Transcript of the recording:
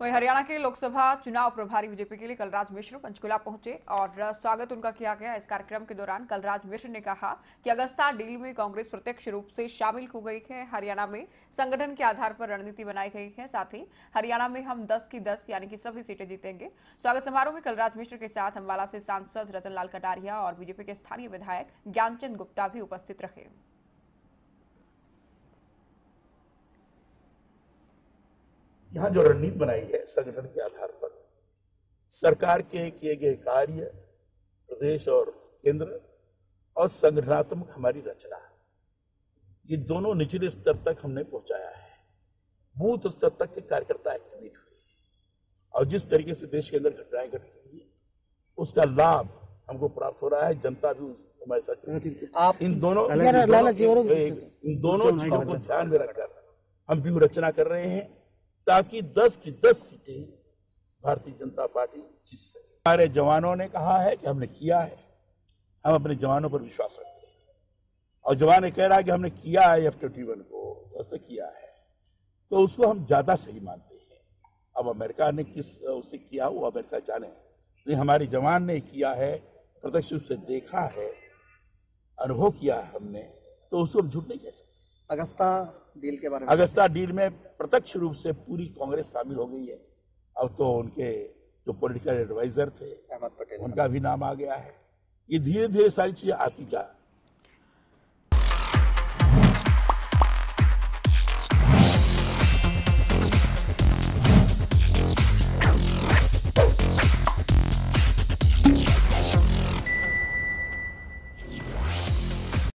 वहीं हरियाणा के लोकसभा चुनाव प्रभारी बीजेपी के लिए कलराज मिश्र पंचकुला पहुंचे और स्वागत उनका किया गया। इस कार्यक्रम के दौरान कलराज मिश्र ने कहा कि अगस्ता डील में कांग्रेस प्रत्यक्ष रूप से शामिल हो गई है। हरियाणा में संगठन के आधार पर रणनीति बनाई गई है। साथ ही हरियाणा में हम 10 की 10 यानी कि सभी सीटें जीतेंगे। स्वागत समारोह में कलराज मिश्र के साथ अम्बाला से सांसद रतन लाल कटारिया और बीजेपी के स्थानीय विधायक ज्ञानचंद गुप्ता भी उपस्थित रहे। यहाँ जो रणनीति बनाई है संगठन के आधार पर सरकार के किए गए कार्य, प्रदेश और केंद्र और संगठनात्मक हमारी रचना, ये दोनों निचले स्तर तक हमने पहुंचाया है। बूथ स्तर तक के कार्यकर्ता एक्टिवेट हुए और जिस तरीके से देश के अंदर घटनाएं घट रही है उसका लाभ हमको प्राप्त हो रहा है। जनता भी हमारे साथ। आप इन दोनों चीजों को ध्यान में रखकर हम व्यूह रचना कर रहे हैं ताकि 10 की 10 सीटें भारतीय जनता पार्टी जीत सके। हमारे जवानों ने कहा है कि हमने किया है, हम अपने जवानों पर विश्वास रखते हैं और जवान कह रहा है कि हमने किया है F-21 को ऐसे किया है, तो उसको हम ज्यादा सही मानते हैं। अब अमेरिका ने किस उससे किया वो अमेरिका जाने, नहीं हमारे जवान ने किया है, प्रत्यक्ष रूप से देखा है, अनुभव किया है हमने, तो उसको हम झूठ नहीं कह सकते। अगस्ता डील के बारे में, अगस्ता डील में प्रत्यक्ष रूप से पूरी कांग्रेस शामिल हो गई है। अब तो उनके जो पॉलिटिकल एडवाइजर थे अहमद पटेल, उनका भी नाम आ गया है। ये धीरे धीरे सारी चीजें आती जा